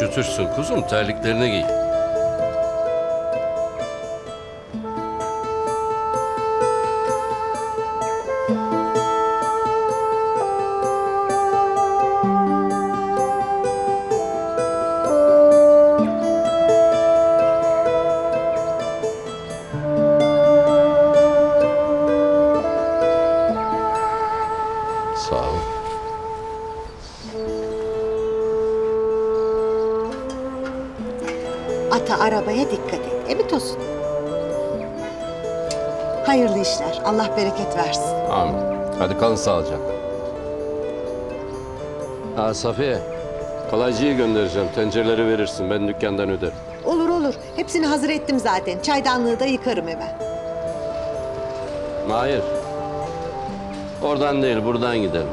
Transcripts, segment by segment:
Üşütürsün kuzum, terliklerini giy. Sağ ol. Ata arabaya dikkat et. Evet Tosun. Hayırlı işler. Allah bereket versin. Amin. Hadi kalın sağlıcakla. Ha Safiye, kalaycıyı göndereceğim. Tencereleri verirsin, ben dükkandan öderim. Olur olur. Hepsini hazır ettim zaten. Çaydanlığı da yıkarım hemen. Hayır. Oradan değil, buradan gidelim.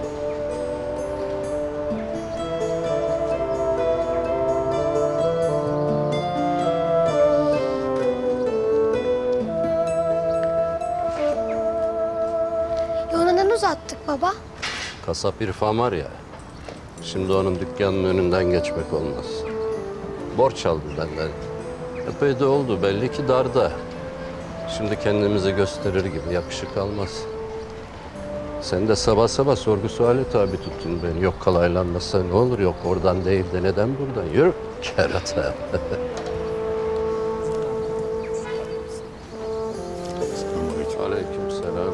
Yolu neden uzattık baba? Kasap İrfan var ya, şimdi onun dükkanının önünden geçmek olmaz. Borç aldı benden. Epey de oldu, belli ki darda. Şimdi kendimizi gösterir gibi yakışık almaz. Sen de sabah sabah sorgu suale tabi tuttun beni. Yok kalaylanmasa ne olur, yok oradan değil de neden buradan? Yürü kerata. Aleykümselam.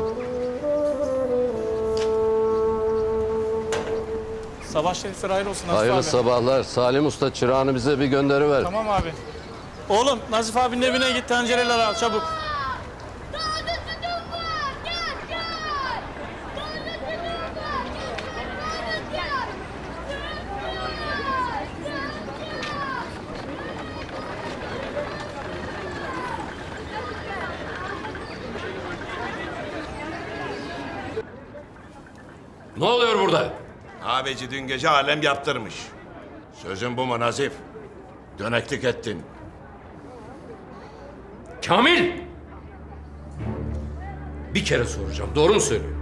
Sabah şerifler hayırlı olsun Nazif Hayırlı abi. sabahlar. Salim Usta çırağını bize bir gönderiver. Tamam abi. Oğlum Nazif abinin evine git, tencereleri al çabuk. Ne oluyor burada? Ağabeyci dün gece alem yaptırmış. Sözün bu mu Nazif? Döneklik ettin. Kamil! Bir kere soracağım. Doğru mu söylüyorum?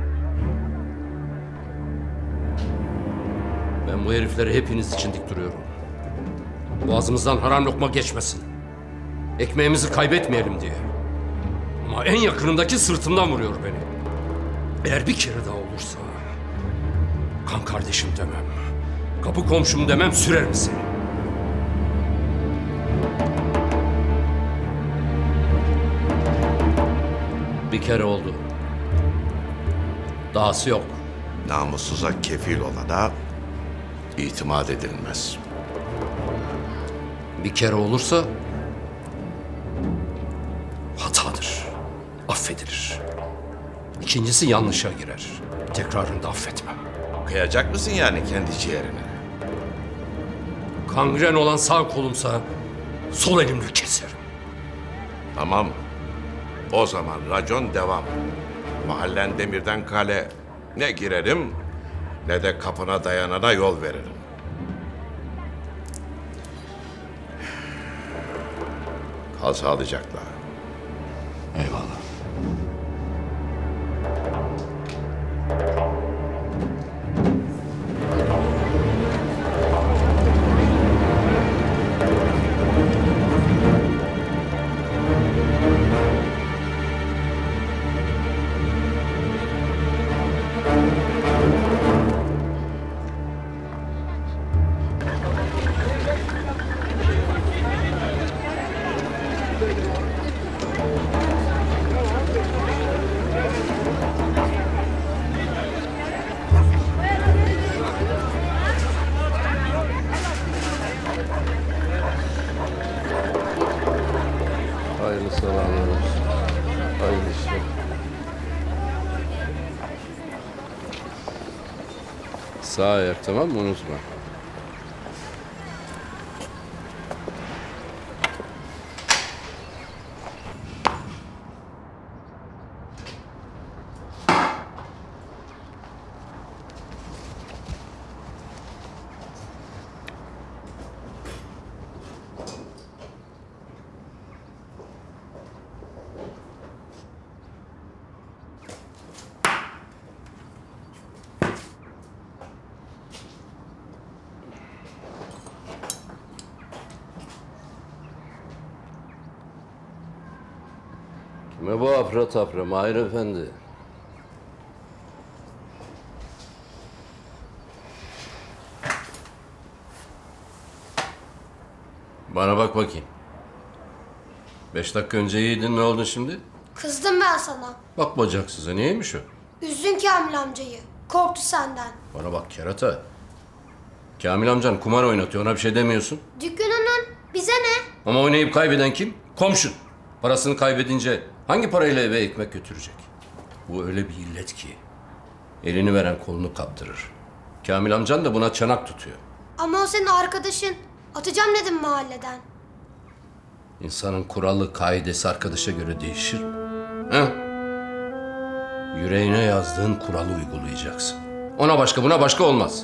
Ben bu herifleri hepiniz için dik duruyorum. Boğazımızdan haram lokma geçmesin. Ekmeğimizi kaybetmeyelim diye. Ama en yakınımdaki sırtımdan vuruyor beni. Eğer bir kere daha olursa... kan kardeşim demem, kapı komşum demem, sürerim seni. Bir kere oldu. Dahası yok. Namussuza kefil olana itimat edilmez. Bir kere olursa hatadır. Affedilir. İkincisi yanlışa girer. Tekrarını affetmem. Kıyacak mısın yani kendi ciğerine? Kangren olan sağ kolumsa sol elimle keserim. Tamam. O zaman racon devam. Mahallen demirden kale. Ne girerim ne de kapına dayanana yol veririm. Kal sağlıcakla. Eyvallah. Hayırlı sabahlar olsun. Hayırlı işler. Sağ ayak, tamam mı? Unutma. Ne bu afra tafra Mahir Efendi? Bana bak bakayım. 5 dakika önce iyiydin, ne oldu şimdi? Kızdım ben sana. Bak bacaksıza, niyeymiş o? Üzdün Kamil amcayı. Korktu senden. Bana bak kerata. Kamil amcan kumar oynatıyor, ona bir şey demiyorsun. Dükkanının bize ne? Ama oynayıp kaybeden kim? Komşun. Parasını kaybedince hangi parayla eve ekmek götürecek? Bu öyle bir illet ki elini veren kolunu kaptırır. Kamil amcan da buna çanak tutuyor. Ama o senin arkadaşın. Atacağım dedim mahalleden. İnsanın kuralı, kaidesi arkadaşa göre değişir mi? He? Yüreğine yazdığın kuralı uygulayacaksın. Ona başka, buna başka olmaz.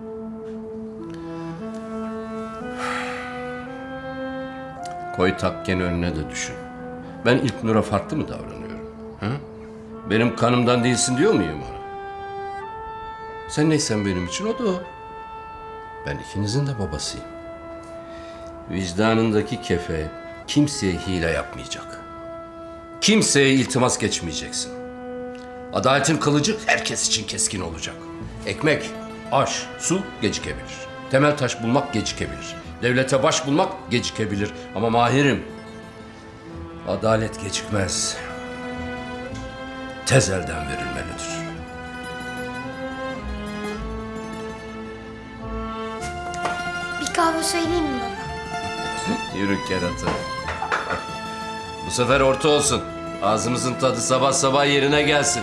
Koy takken önüne de düşün. Ben İlknur'a farklı mı davranıyorum? He? Benim kanımdan değilsin diyor muyum ona? Sen neysen benim için o da o. Ben ikinizin de babasıyım. Vicdanındaki kefe kimseye hile yapmayacak. Kimseye iltimas geçmeyeceksin. Adaletin kılıcı herkes için keskin olacak. Ekmek, aş, su gecikebilir. Temel taş bulmak gecikebilir. Devlete baş bulmak gecikebilir. Ama Mahir'im, adalet gecikmez. Tez elden verilmelidir. Bir kahve söyleyeyim mi baba? Yürü kerata. Bu sefer orta olsun. Ağzımızın tadı sabah sabah yerine gelsin.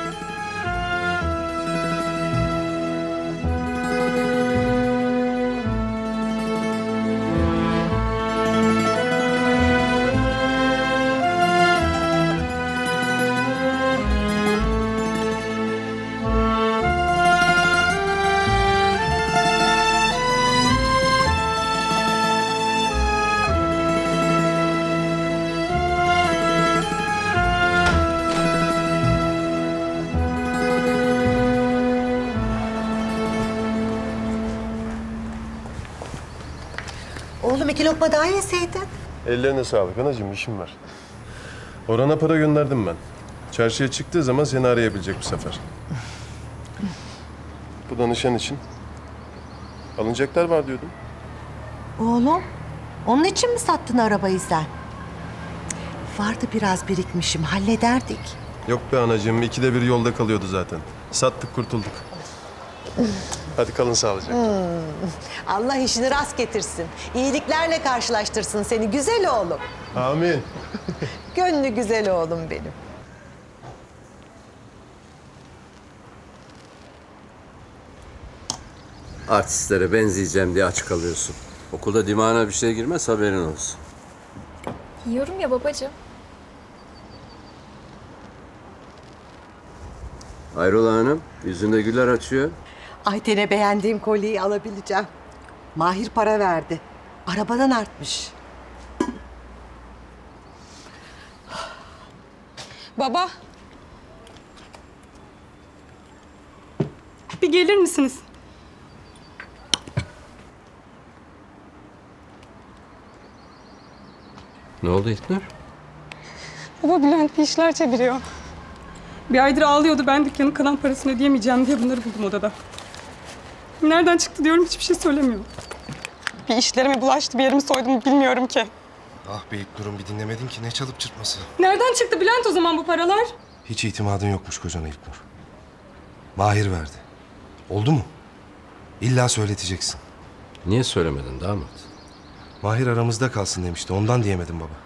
Oğlum 2 lokma daha yeseydin. Ellerine sağlık anacığım, işim var. Orhan'a para gönderdim ben. Çarşıya çıktığı zaman seni arayabilecek bu sefer. Bu da nişan için. Alınacaklar var diyordum. Oğlum, onun için mi sattın arabayı sen? Vardı biraz birikmişim, hallederdik. Yok be anacığım, 2'de 1 yolda kalıyordu zaten. Sattık, kurtulduk. Hadi kalın sağlıcakla. Allah işini rast getirsin. İyiliklerle karşılaştırsın seni güzel oğlum. Amin. Gönlü güzel oğlum benim. Artistlere benzeyeceğim diye aç kalıyorsun. Okulda dimağına bir şey girmez, haberin olsun. Yiyorum ya babacığım. Hayrola hanım, yüzünde güller açıyor. Ayten'e beğendiğim kolyeyi alabileceğim. Mahir para verdi. Arabadan artmış. Baba. Bir gelir misiniz? Ne oldu İlknur? Baba Bülent bir işler çeviriyor. Bir aydır ağlıyordu, ben dükkanın kalan parasını ödeyemeyeceğim diye bunları buldum odada. Nereden çıktı diyorum, hiçbir şey söylemiyor. Bir işlerime bulaştı, bir yerimi soydu mu bilmiyorum ki. Ah be İlknur'um, bir dinlemedin ki, ne çalıp çırpması. Nereden çıktı Bülent o zaman bu paralar? Hiç itimadın yokmuş kocana İlknur. Mahir verdi. Oldu mu? İlla söyleteceksin. Niye söylemedin damat? Mahir aramızda kalsın demişti, ondan diyemedim baba.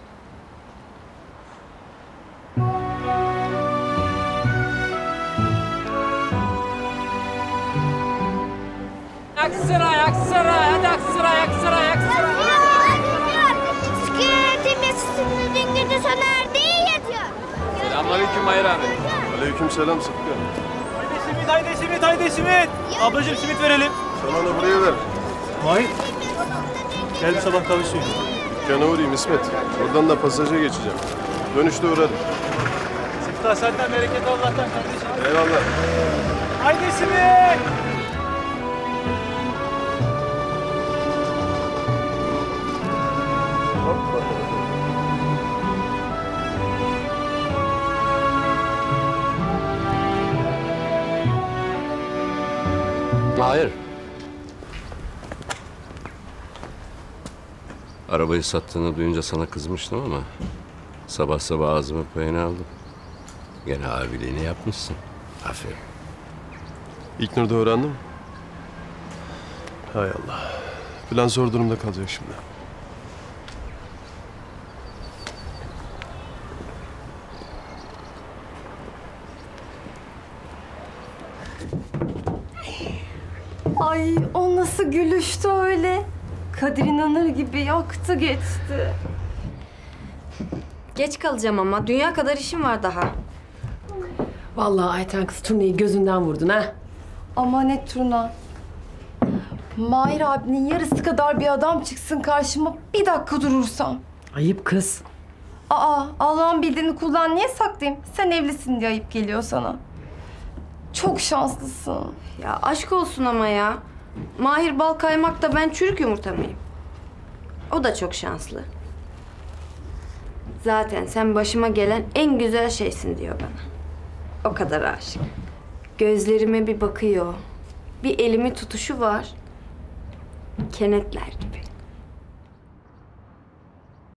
Aksaray, Aksaray, hadi Aksaray, Aksaray, Aksaray. Sıkıntı mesutun dünkü söner değil yatıyor. Selamünaleyküm Mahir abi. Aleykümselam Sıtkı. Haydi simit, haydi simit. Ablacığım simit verelim. Sana da buraya ver. Mahir. Gel bir sabah kahve suyu. Dükkana uğrayayım İsmet. Oradan da pasaja geçeceğim. Dönüşte uğrarım. Siftah senden, bereket Allah'tan kardeşim. Eyvallah. Haydi simit. Mahir. Arabayı sattığını duyunca sana kızmıştım ama sabah sabah ağzımı payını aldım. Gene abiliğini yapmışsın. Aferin. İlknur da öğrendi mi? Hay Allah. Plan zor durumda kalacak şimdi. Ay o nasıl gülüştü öyle. Kadir inanır gibi yaktı geçti. Geç kalacağım ama. Dünya kadar işim var daha. Vallahi Ayten kız turneyi gözünden vurdun ha. Ama ne turna. Mahir abinin yarısı kadar bir adam çıksın karşıma bir dakika durursam. Ayıp kız. Aa Allah'ın bildiğini kullan niye saklayayım? Sen evlisin diye ayıp geliyor sana. Çok şanslısın. Ya aşk olsun ama ya. Mahir bal kaymak da ben çürük yumurta mıyım? O da çok şanslı. Zaten sen başıma gelen en güzel şeysin diyor bana. O kadar aşık. Gözlerime bir bakıyor. Bir elimi tutuşu var. Kenetler gibi.